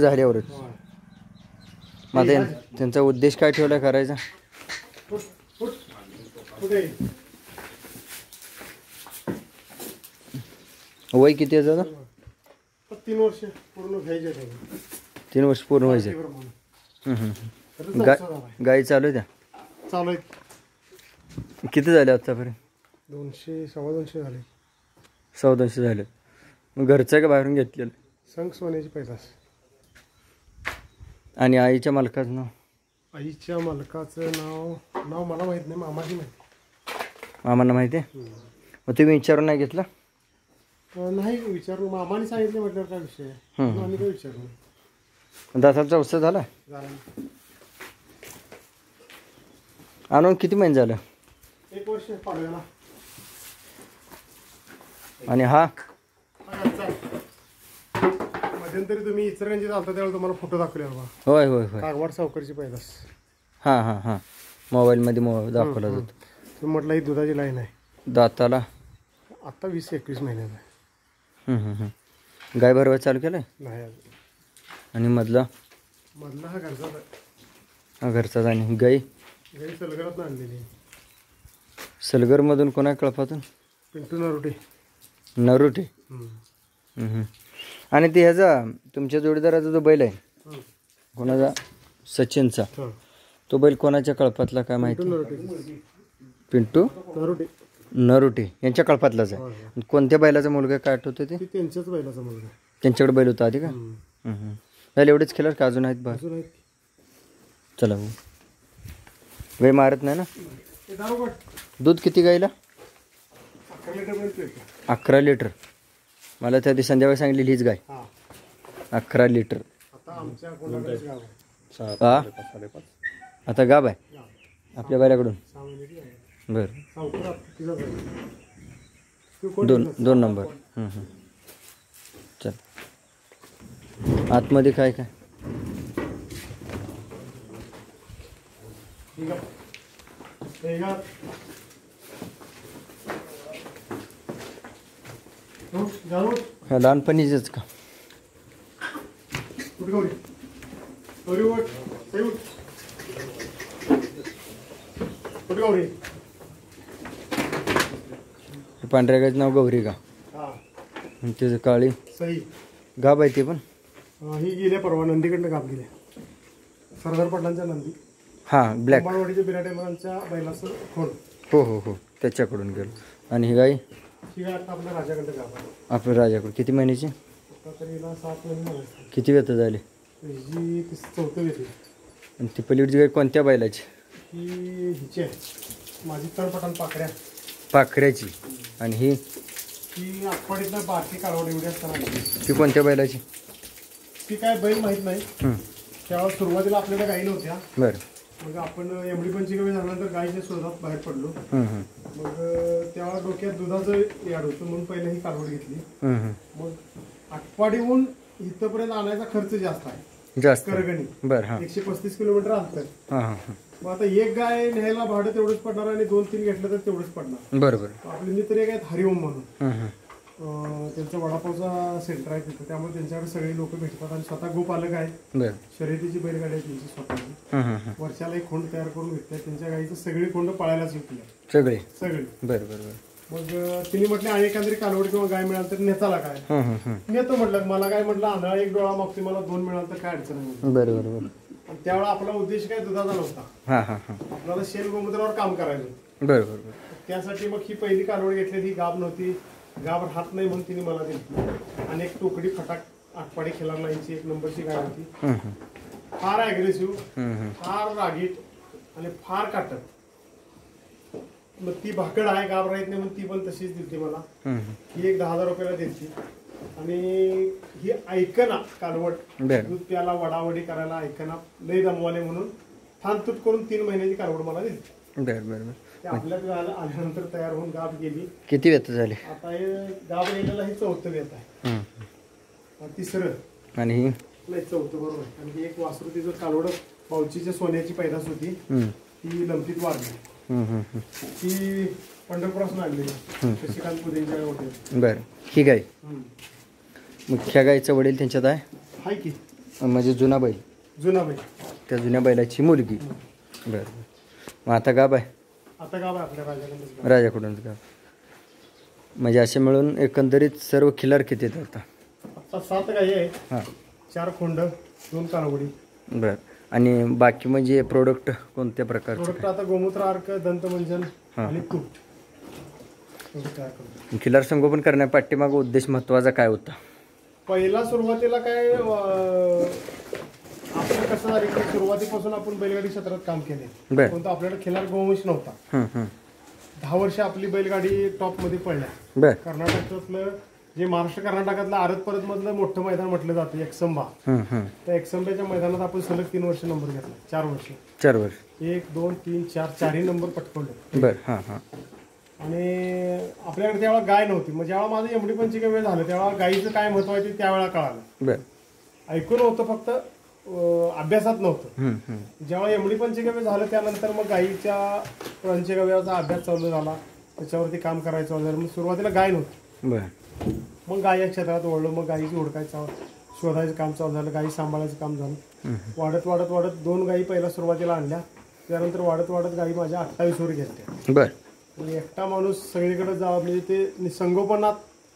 झाल्यावरच मग त्यांचा उद्देश काय ठेवला करायचा? वय किती आहे दादा? 3 वर्ष पूर्ण घ्यायचे. 3 वर्ष पूर्ण व्हायचे. गाई चालू आहे त्या? चालू आहे. किती झाले आतापर्यंत? 200 250 झाले. 250 झाले. मग घरचं का बाहेरून घेतलेलं? संघ सोन्याची पैदास. आणि आईच्या मालकाचं नाव? आईच्या मालकाचं नाव मला माहित नाही, मामाची माहिती. मामांना माहिती आहे? मग तुम्ही विचारून नाही घेतला? नाही विचारून, मामाने सांगितले म्हटल्यावर काय विषय आहे, आम्ही काय विचारलं. दाताचा उत्सव झाला? आणून किती महिने झालं? 1 वर्ष पाडव्याला. आणि हा मध्यंतरी तुम्ही इचलकरंजीत आलता त्यावेळेला तुम्हाला फोटो दाखवले बाबा. होय होय होय. कागवाड सावकारची पैदास. हां हां हां. मोबाईलमध्ये दाखवला जातो. तुम्ही म्हटलं ही दुधाची लाईन आहे. दाताला आता 20-21 महिन्याचा आहे. गाय भरवा चालू केलं नाही? आणि मधला हा घरचा. हा घरचाच. आणि गाई सलगरात आणलेली. सलगरमधून कोणा कळपातून? पिंटू नरोटे. नरोटे. आणि ते ह्याचा तुमच्या जोडीदाराचा जो बैल आहे कोणाचा? सचिनचा. तो बैल कोणाच्या कळपातला काय माहिती? पिंटू नरोटे यांच्या कळपातलाच आहे. कोणत्या बैलाचा मुलगा काय आठवतं ते? त्यांच्याच बैलाचा मुलगा. त्यांच्याकडे बैल होता आधी का? बैल एवढेच केलं का अजून आहेत बा? चला भाऊ. गाय मारत नाही ना? दूध किती गाईला? 11 लिटर. मला त्या दिवशी संध्याकाळी सांगितली हीच गाय 11 लिटर. आता गाब आहे आपल्या बैलाकडून. बरं. 2 नंबर. चल आतमध्ये काय काय? लहानपणीच का? पांढऱ्या गायचं नाव गौरी का? त्याचं काळी गाब आहे ते पण. ही गेल्या परवा नंदीकडनं गाब गेल्या. सरदार पाटलांच्या नंदी. हां ब्लॅक. बाळवाडीच्या बिराटेमांच्या बैलाचं खोड. हो हो हो त्याच्याकडून गेलो. आणि ही गाय? ही गाय आता आपल्या राजाकडनं गाब आहे. आपल्या राजाकडून. किती महिन्याची? आता तरी 7 महिने. किती व्यथ झाले? ही 4थं वेळ. आणि ती पलीकडची गाय कोणत्या बैलाची? ही हिची आहे माझी तळपटान पाखऱ्याची. आणि ही आठवडीतला बारकी कालवड एवढी असताना. ती कोणत्या बैलाची? ती काय बैल माहीत नाही. त्यावेळेस सुरुवातीला आपल्याला गाई नव्हत्या. बरं. मग आपण एवढी पंचगव्य झाल्यानंतर गाईच्या शोधात बाहेर पडलो. मग तेव्हा डोक्यात दुधाचं याड होतं म्हणून पहिला ही कालवड घेतली. मग आटपाडीहून इथपर्यंत आणायचा खर्च जास्त आहे. जास्त करगणी. बरं. 135 किलोमीटर अंतर. मग आता एक गाय न्यायला भाडं तेवढंच पडणार आणि 2-3 घेतलं तर तेवढंच पडणार. बरोबर. आपले मित्र एक आहेत हरिओम म्हणून. त्यांचं वडापावचा सेंटर आहे तिथं. त्यामुळे त्यांच्याकडे सगळे लोक भेटतात आणि स्वतः गोपालक आहे. शर्यतीची बैलगाडी आहे त्यांची स्वतःची. वर्षाला एक खोंड तयार करून विकतात. त्यांच्या गाईचं सगळी खोंड पळायलाच विकल्या. सगळे. बरं. मग तिने म्हटले आणि एखादी कालवड किंवा गाय मिळाल तर नेताला काय? नेतो म्हटलं. मला काय म्हटलं आंधळा एक डोळा मागते, मला 2 मिळाल तर काय अडचण नाही. बरोबर. त्यावेळेला आपला उद्देश काय दुधाचा नव्हता. आपल्याला शेण गोमूत्रावर काम करायचं. बरोबर. त्यासाठी मग ही पहिली कालवड घेतली. ही गाब नव्हती. गाब राहत नाही म्हणून तिने मला दिली. आणि एक टोकडी फटाक आटपाडी खेळणार नाहीची 1 नंबरची गाय होती. फार अग्रेसिव्ह, फार रागीट आणि फार काटक. मग ती भाकड आहे, गाब राहत नाही म्हणून ती पण तशीच दिलती मला. ही एक 10,000 रुपयाला दिलती. आणि ही ऐकना कालवड. दूध प्याला वडावडी करायला ऐकना लई दमवाले म्हणून थानतूट करून 3 महिन्याची कालवड मला दिली. बरं. आपल्या आल्यानंतर तयार होऊन गाब गेली. किती व्यथ झाले? आता हे गाब गेलेला ही 4थं व्यथ आहे. 3रं. आणि ही नाही 4थं. बरोबर. आणि ही एक वासरू तिचं कालवड पावचीच्या सोन्याची पैदास होती. ती लंपीत वाढली. ती पंढरपुरासून आणलेली. शशिकांत पुदेंच्या होते. बरं. ही गाय मग ह्या गायचं वडील त्यांच्यात आहे की म्हणजे जुना बैल, जुना बैल, त्या जुन्या बैलाची मुलगी. बरं. मग आता गाब आहे? आता गाव आहे आपल्या राजाकडे. राजाकडूनच गाब. म्हणजे असे मिळून एकंदरीत सर्व खिलार किती आहेत आता? आता 7 गाई आहे. हां. 4 खोंड, 2 कालवडी. बरं. आणि बाकी म्हणजे प्रोडक्ट कोणत्या प्रकारचे? प्रोडक्ट आता गोमूत्र, अर्क, दंतमंजन आणि तूप तयार करतो. खिलार संगोपन करण्या पाठीमागं उद्देश महत्त्वाचा काय होता? पहिला सुरुवातीला काय आपलं कसं झालं की सुरुवातीपासून आपण बैलगाडी क्षेत्रात काम केले, परंतु आपल्याकडे खिलार गोवंश नव्हता. 10 वर्ष आपली बैलगाडी टॉपमध्ये पडल्या. कर्नाटकातलं जे महाराष्ट्र कर्नाटकातलं आरत परत मधलं मोठं मैदान म्हटलं जातं एकसंबा, त्या एकसंब्याच्या मैदानात आपण सलग 3 वर्ष नंबर घेतला. 4 वर्ष 1, 2, 3, 4 4ही नंबर पटकवले. बरं. आणि आपल्याकडे त्यावेळेला गाय नव्हती. मग जेव्हा माझं एमडी पंचिका वेळ झालं तेव्हा गायीचं काय महत्व आहे ते त्यावेळेला कळालं. ऐकून होतं, फक्त अभ्यासात नव्हतं. जेव्हा एमडी पंचगव्य झालं त्यानंतर मग गायीच्या पंचगव्याचा अभ्यास चालू झाला, त्याच्यावरती काम करायचं चालू झालं. मग सुरुवातीला गाय नव्हती, मग गाय या क्षेत्रात ओढलं. मग गायीची हुडकायचं, शोधायचं काम चालू झालं, गायी सांभाळायचं काम झालं. वाढत वाढत वाढत 2 गायी पहिला सुरुवातीला आणल्या, त्यानंतर वाढत वाढत गायी माझ्या 28 वर घेतल्या. एकटा माणूस सगळीकडे जा म्हणजे ते संगोपनात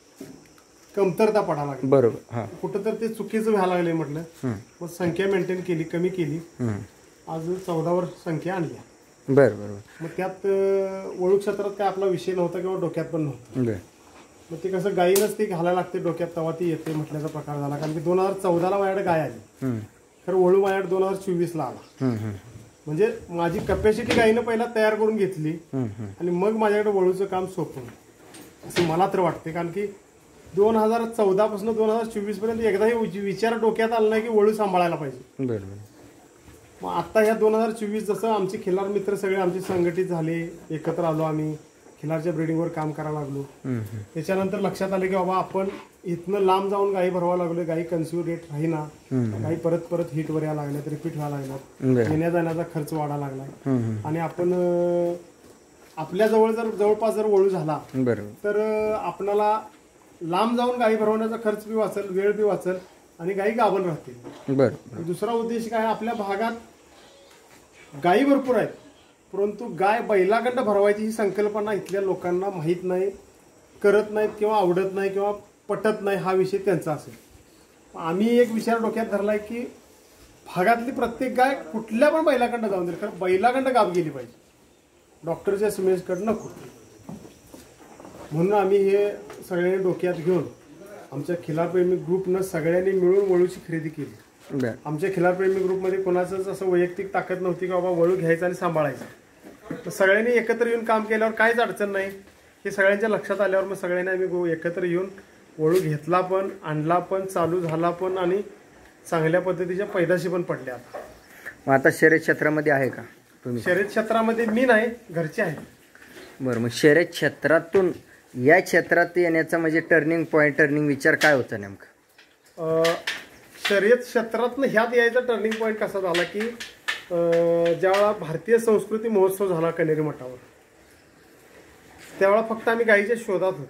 कमतरता पडायला लागली. बरोबर. कुठं तर ते चुकीचं व्हायला लागले म्हटलं. मग संख्या मेंटेन केली, कमी केली. आज 14 वर संख्या आणली. बरोबर. मग त्यात वळू क्षेत्रात काय आपला विषय नव्हता किंवा डोक्यात पण नव्हतं. मग ते कसं गायीनच ती घालायला लागते डोक्यात, तेव्हा ती येते म्हटल्याचा प्रकार झाला. कारण की 2014ला माझ्याकडे गाय आली, खरं वळू माझ्याकडे 2024ला आला. म्हणजे माझी कपॅसिटी गायीनं पहिला तयार करून घेतली आणि मग माझ्याकडे वळूचं काम सोपवलं, असं मला तर वाटते. कारण की 2014 पासून 2024 पर्यंत एकदाही विचार डोक्यात आला नाही की वळू सांभाळायला पाहिजे. मग आता ह्या 2024 जसं आमचे खिलार मित्र सगळे आमचे संघटित झाले, एकत्र आलो, आम्ही खिलारच्या ब्रिडिंगवर काम करायला लागलो. त्याच्यानंतर लक्षात आलं की बाबा आपण इथनं लांब जाऊन गायी भरवा लागलो, गायी कन्सिव्ह रेट राहीना, गायी परत परत हिटवर यायला लागल्यात, रिपीट व्हायला लागल्यात, येण्या जाण्याचा खर्च वाढायला लागला. आणि आपण आपल्या जवळपास जर वळू झाला तर आपणाला लांब जाऊन गायी भरवण्याचा खर्च बी वाचेल, वेळ बी वाचेल आणि गायी गाभण राहतील. दुसरा उद्देश काय, आपल्या भागात गायी भरपूर आहेत, परंतु गाय बैलाकडं भरवायची ही संकल्पना इथल्या लोकांना माहीत नाही, करत नाहीत किंवा आवडत नाही किंवा पटत नाही, हा विषय त्यांचा असेल. आम्ही एक विचार डोक्यात धरलाय की भागातली प्रत्येक गाय कुठल्या पण बैलाकडं जाऊन दे, कारण बैलाकडं गाभ गेली पाहिजे, डॉक्टरच्या सिमेंटकडं नको. म्हणून आम्ही हे सगळ्यांनी डोक्यात घेऊन आमच्या खिलारप्रेमी ग्रुपनं सगळ्यांनी मिळून वळूची खरेदी केली. आमच्या खिलारप्रेमी ग्रुपमध्ये कोणाचंच असं वैयक्तिक ताकद नव्हती की बाबा वळू घ्यायचं आणि सांभाळायचं. तर सगळ्यांनी एकत्र येऊन काम केल्यावर काहीच अडचण नाही, हे सगळ्यांच्या लक्षात आल्यावर मग सगळ्यांनी आम्ही एकत्र येऊन वळू घेतला पण, आणला पण, चालू झाला पण आणि चांगल्या पद्धतीच्या पैदाशी पण पडल्या. आता शर्यत क्षेत्रामध्ये आहे का तुम्ही? शर्यत क्षेत्रामध्ये मी नाही, घरचे आहेत. बरं. मग शर्यत क्षेत्रातून या क्षेत्रात येण्याचा म्हणजे टर्निंग विचार काय होता नेमका? शर्यत क्षेत्रातनं ह्यात यायचा टर्निंग पॉईंट कसा झाला की ज्यावेळा भारतीय संस्कृती महोत्सव झाला कनेरी मठावर, त्यावेळा फक्त आम्ही गायीच्या शोधात होतो.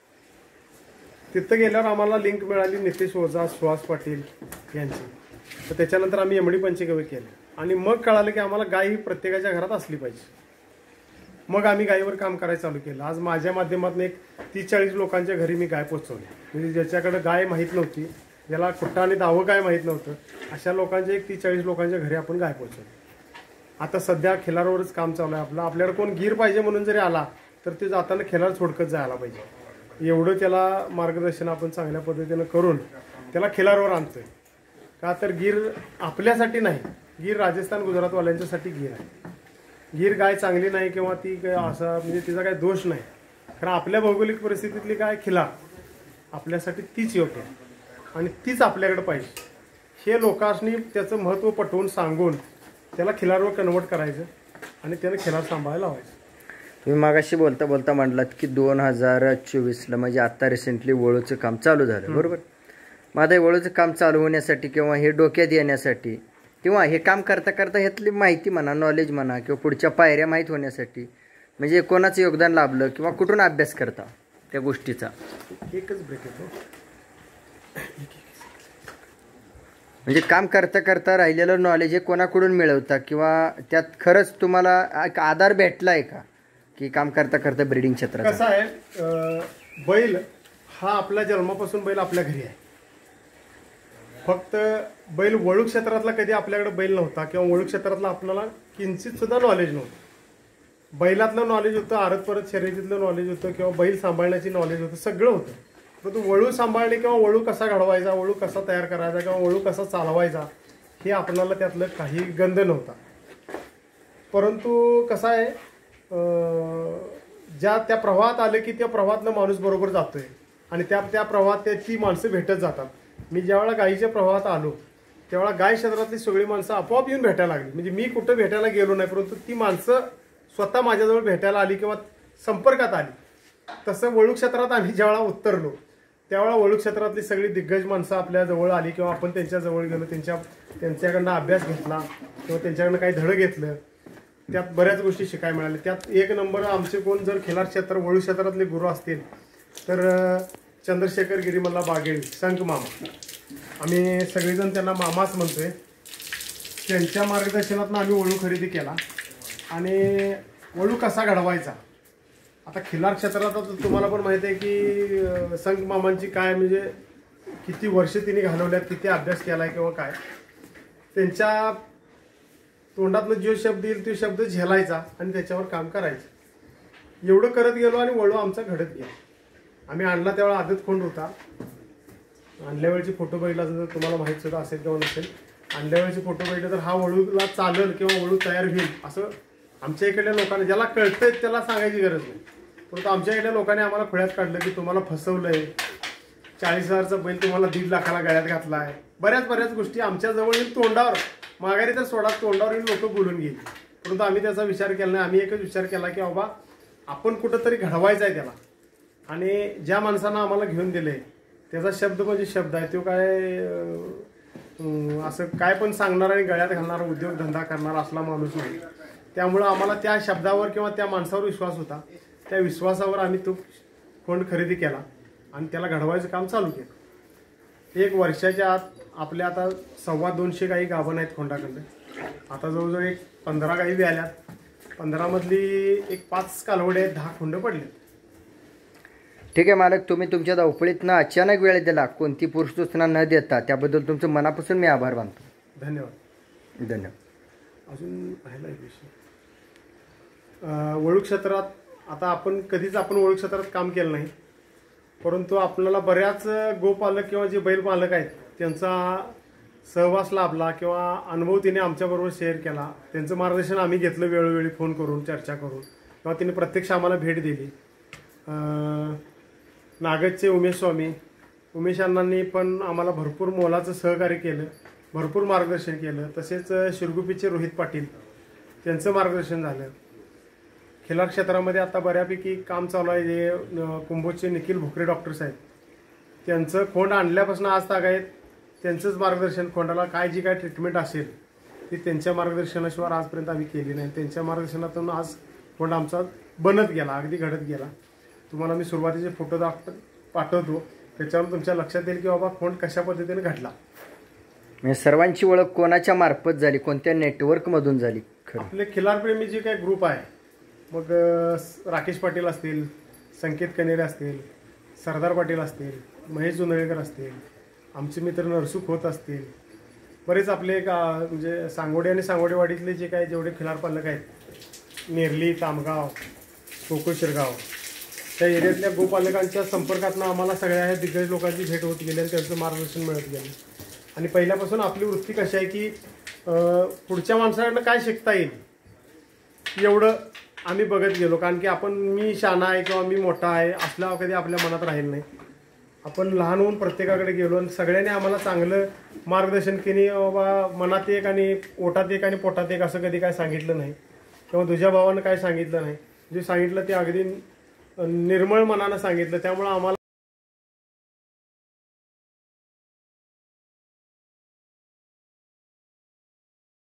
तिथं गेल्यावर आम्हाला लिंक मिळाली नितेश ओझा, सुहास पाटील यांची. तर त्याच्यानंतर आम्ही एमडी पंचगव्य केले आणि मग कळालं की आम्हाला गाय ही प्रत्येकाच्या घरात असली पाहिजे. मग आम्ही गायीवर काम करायला चालू केलं. आज माझ्या माध्यमातून एक 30-40 लोकांच्या घरी मी गाय पोचवली. म्हणजे ज्याच्याकडे गाय माहीत नव्हती, ज्याला कुठं आणि दावं काय माहीत नव्हतं, अशा लोकांच्या एक 30-40 लोकांच्या घरी आपण गाय पोचवली. आता सध्या खिलारवरच काम चालू आहे आपलं. आपल्याकडे कोण गीर पाहिजे म्हणून जरी आला तर ते जाताना खिलार सोडकत जायला पाहिजे, एवढं त्याला मार्गदर्शन आपण चांगल्या पद्धतीनं करून त्याला खिलारवर आणतोय. का तर गीर आपल्यासाठी नाही, गीर राजस्थान गुजरातवाल्यांच्यासाठी गीर आहे. गीर गाय चांगली नाही किंवा ती असं म्हणजे तिचा काही दोष नाही, कारण आपल्या भौगोलिक परिस्थितीतली गाय खिलार आपल्यासाठी तीच योग्य आहे आणि तीच आपल्याकडे पाहिजे. हे लोकांनी त्याचं महत्त्व पटवून सांगून त्याला खिलारवर कन्वर्ट करायचं आणि त्याने खिलार सांभाळायला लावायचं. तुम्ही मागाशी बोलता बोलता म्हटलात की 2024ला म्हणजे आता रिसेंटली वळूचं काम चालू झालं, बरोबर? मग आता वळूचं काम चालू होण्यासाठी किंवा हे डोक्यात येण्यासाठी किंवा हे काम करता करता ह्यातली माहिती म्हणा, नॉलेज म्हणा किंवा पुढच्या पायऱ्या माहीत होण्यासाठी म्हणजे कोणाचं योगदान लाभलं किंवा कुठून अभ्यास करता त्या गोष्टीचा? एकच ब्रेक येतो. म्हणजे काम करता करता राहिलेलं नॉलेज हे कोणाकडून मिळवता किंवा त्यात खरंच तुम्हाला एक आधार भेटलाय का की काम करता करता ब्रीडिंग क्षेत्रात? कसं आहे, बैल हा आपल्या जन्मापासून बैल आपल्या घरी आहे. फक्त बैल वळू क्षेत्रातला कधी आपल्याकडे बैल नव्हता किंवा वळू क्षेत्रातला आपल्याला किंचित सुद्धा नॉलेज नव्हतं. बैलातलं नॉलेज होतं, आरत परत शर्यतीतलं नॉलेज होतं किंवा बैल सांभाळण्याची नॉलेज होतं, सगळं होतं. परंतु वळू सांभाळणे किंवा वळू कसा घडवायचा, वळू कसा तयार करायचा किंवा वळू कसा चालवायचा हे आपल्याला त्यातलं काही गंध नव्हता. परंतु कसं आहे, ज्या त्या प्रवाहात आलं की त्या प्रवाहातनं माणूस बरोबर जातोय आणि त्या प्रवाहात ती माणसं भेटत जातात. मी ज्यावेळेला गायीच्या प्रवाहात आलो त्यावेळेला गाय क्षेत्रातली सगळी माणसं आपोआप येऊन भेटायला लागली. म्हणजे मी कुठं भेटायला गेलो नाही, परंतु ती माणसं स्वतः माझ्याजवळ भेटायला आली किंवा संपर्कात आली. तसं वळू क्षेत्रात आम्ही ज्यावेळेला उतरलो त्यावेळेला वळू क्षेत्रातली सगळी दिग्गज माणसं आपल्या जवळ आली किंवा आपण त्यांच्या जवळ गेलो, त्यांच्याकडनं अभ्यास घेतला किंवा त्यांच्याकडनं काही धडं घेतलं. त्यात बऱ्याच गोष्टी शिकायला मिळाल्या. त्यात एक नंबर आमचे कोण जर खिलार क्षेत्र वळू क्षेत्रातले गुरु असतील तर चंद्रशेखर गिरीमल्ला बागेळी संक मामा, आम्ही सगळेजण त्यांना मामाच म्हणतोय. त्यांच्या मार्गदर्शनातून आम्ही वळू खरेदी केला आणि वळू कसा घडवायचा. आता खिलार क्षेत्रात तुम्हाला पण माहिती आहे की संक मामांची काय म्हणजे किती वर्ष तिने घालवल्यात, किती अभ्यास केलाय किंवा काय. त्यांच्या तोंडातनं जो शब्द येईल तो शब्द झेलायचा आणि त्याच्यावर काम करायचं. एवढं करत गेलो आणि वळू आमचा घडत गेला. आम्ही आणला त्यावेळेला आदत खोंड होता. आणल्या वेळेचे फोटो बघितला जर तुम्हाला माहीत सुद्धा असेल किंवा नसेल, आणल्या वेळेचे फोटो बघितले तर हा वळूला चालेल किंवा वळू तयार होईल असं आमच्या इकडल्या लोकांना, ज्याला कळतंय त्याला सांगायची गरज नाही. परंतु आमच्या इकडल्या लोकांनी आम्हाला खुळ्यात काढलं की तुम्हाला फसवलंय, 40,000चा बैल तुम्हाला 1.5 लाखाला गळ्यात घातलाय. बऱ्याच गोष्टी आमच्या जवळ येऊन तोंडावर, माघारी तर सोडा, तोंडावर येऊन लोक बोलून गेली. परंतु आम्ही त्याचा विचार केला नाही. आम्ही एकच विचार केला की बाबा आपण कुठंतरी घडवायचं आहे त्याला. आणि ज्या माणसानं आम्हाला घेऊन दिले त्याचा शब्द म्हणजे शब्द आहे. तो काय असं काय पण सांगणार आणि गळ्यात घालणारा उद्योगधंदा करणारा असला माणूस नाही. त्यामुळं आम्हाला त्या शब्दावर किंवा त्या माणसावर विश्वास होता. त्या विश्वासावर आम्ही तो खोंड खरेदी केला आणि त्याला घडवायचं काम चालू केलं. 1 वर्षाच्या आत आपल्या आता 225 गायी गाभण आहेत खोंडाकडे. आता जवळजवळ 15 गायी बी आल्यात. 15 मधली 5 कालवडे आहेत, 10 खोंड पडले. ठीक आहे मालक, तुम्ही तुमच्या धावपळीतनं अचानक वेळ दिला, कोणती पूर्वसूचना न देता, त्याबद्दल तुमचं मनापासून मी आभार मानतो. धन्यवाद. अजून राहिला एक विषय, वळू क्षेत्रात आता आपण कधीच वळू क्षेत्रात काम केलं नाही. परंतु आपल्याला बऱ्याच गोपालक किंवा जे बैल मालक आहेत त्यांचा सहवास लाभला किंवा अनुभव तिने आमच्याबरोबर शेअर केला. त्यांचं मार्गदर्शन आम्ही घेतलं वेळोवेळी फोन करून, चर्चा करून, किंवा तिने प्रत्यक्ष आम्हाला भेट दिली. नागदचे उमेश अण्णांनी पण आम्हाला भरपूर मोलाचं सहकार्य केलं, भरपूर मार्गदर्शन केलं. तसेच शिरगुपीचे रोहित पाटील, त्यांचं मार्गदर्शन झालं. खिलार क्षेत्रामध्ये आता बऱ्यापैकी काम चालू आहे. जे कुंभोजचे निखिल भोकरे डॉक्टर्स आहेत, त्यांचं खोंड आणल्यापासून आज तागायत त्यांचंच मार्गदर्शन, खोंडाला काय जी काय ट्रीटमेंट असेल ती त्यांच्या मार्गदर्शनाशिवाय आजपर्यंत आम्ही केली नाही. त्यांच्या मार्गदर्शनातून आज खोंड आमचा बनत गेला, अगदी घडत गेला. तुम्हाला मी सुरुवातीचे फोटो पाठवतो, त्याच्यावर तुमच्या लक्षात येईल की बाबा खोंड कशा पद्धतीने घडला. म्हणजे सर्वांची ओळख कोणाच्या मार्फत झाली, कोणत्या नेटवर्कमधून झाली? आपले खिलारप्रेमी जे काही ग्रुप आहे, मग राकेश पाटील असतील, संकेत कनेरे असतील, सरदार पाटील असतील, महेश जुंदळेकर असतील, आमचे मित्र नरसू खोत असतील, बरेच आपले म्हणजे सांगोडे आणि सांगोडेवाडीतले जे काही जेवढे खिलार पालक आहेत, नेरली, तामगाव, कोको शिरगाव, त्या एरियातल्या गोपालकांच्या संपर्कातनं आम्हाला सगळ्या ह्या दिग्गज लोकांची भेट होत गेली आणि त्यांचं मार्गदर्शन मिळत गेलं. आणि पहिल्यापासून आपली वृत्ती कशी आहे की पुढच्या माणसाकडनं काय शिकता येईल एवढं आम्ही बघत गेलो. कारण की मी शहाणा आहे किंवा मी मोठा आहे असला कधी आपल्या मनात राहील नाही. आपण लहान होऊन प्रत्येकाकडे गेलो आणि सगळ्यांनी आम्हाला चांगलं मार्गदर्शन केली. बाबा मनात एक आणि ओटात एक आणि पोटात एक असं कधी काय सांगितलं नाही किंवा तुझ्या भावानं काय सांगितलं नाही. जे सांगितलं ते अगदी निर्मळ मनानं सांगितलं. त्यामुळं आम्हाला